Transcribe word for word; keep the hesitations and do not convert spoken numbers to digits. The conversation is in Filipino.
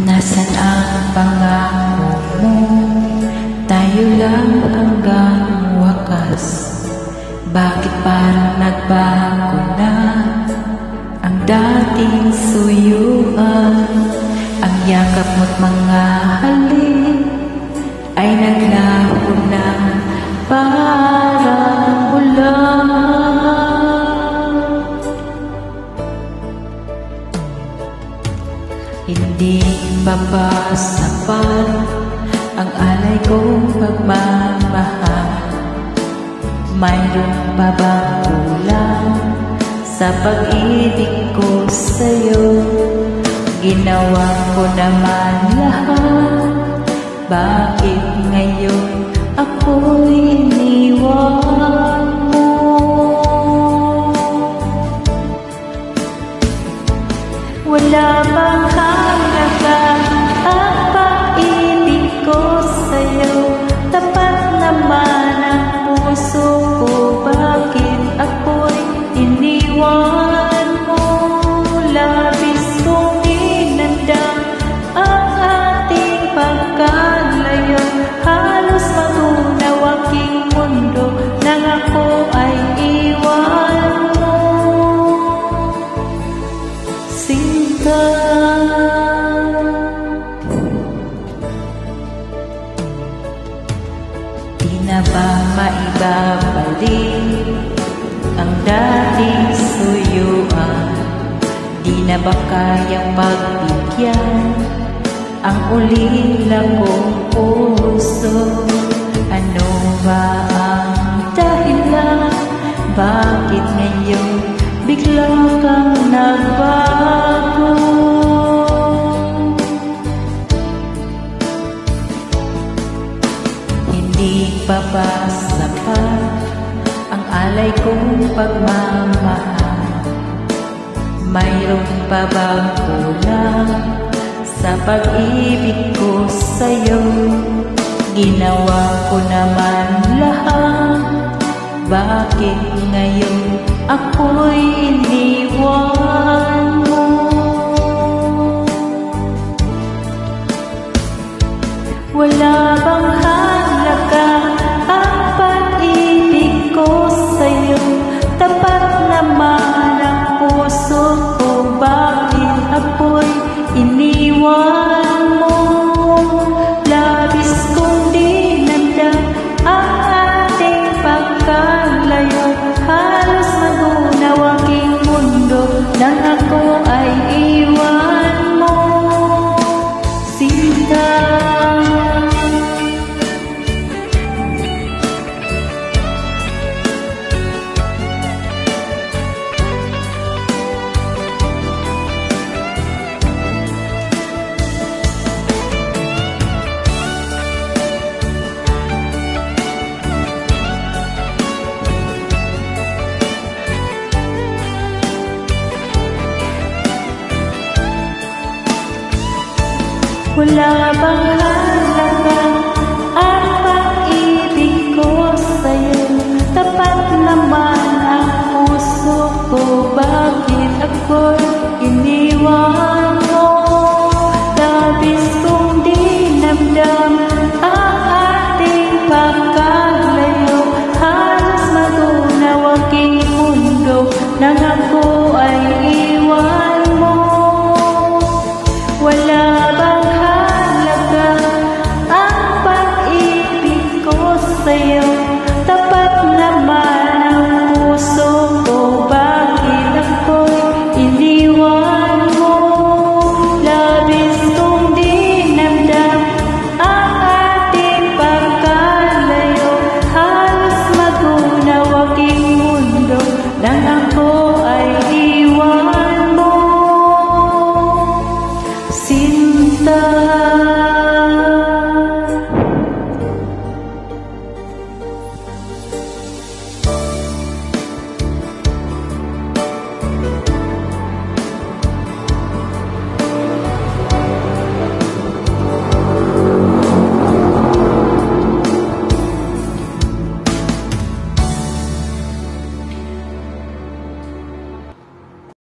Nasaan ang pangako mo? Tayo lang hanggang wakas. Bakit parang nagbago na ang dating suyuan? Ang yakap mo't mga halik ay naglaho na parang ulan. Hindi pa ba sapat ang alay kong pagmamahal? Mayroon pa bang kulang sa pag-ibig ko sa'yo? Ginawa ko naman lahat, bakit ngayon ako iniwan mo? Wala bang halaga ang pag-ibig ko sa'yo? Tapat naman ang puso ko, bakit ako'y iniwan mo? Labis kong inandang ang ating pagkalayo, halos matunaw aking mundo nang ako ay iwan mo. Sinta, di na ba maibabalik ang dating suyuan? Di na ba kayang pagbigyan ang ulila kong puso? Ano ba ang dahilan? Bakit ngayon bigla kang nagbago? Hindi pa ba sapat ang alay kong pagmamahal? Mayroon pa bang kulang sa pag-ibig ko sa'yo? Ginawa ko naman lahat, bakit ngayon ako'y iniwan mo? Wala bang halaga ang pag-ibig ko sa'yo? Tapat naman ang puso ko, bakit ako'y iniwan mo? Labis kong dinamdam ang ating pagkalayo, halos magunaw aking mundo nang ako ay iwan mo. Sinta, wala bang halaga ang pag-ibig ko sa'yo? Tapat naman ang puso ko, bakit ako'y iniwan mo? Labis kong dinamdam ang ating pagkalayo, halos matunaw aking mundo nang ako ay iwan mo. Wala bang sa'yo? Tapat naman ang puso ko, bakit ako'y iniwan mo? Labis kong dinamdam ang ating pagkalayo, halos magunaw aking mundo nang ako ay iwan mo. Sinta,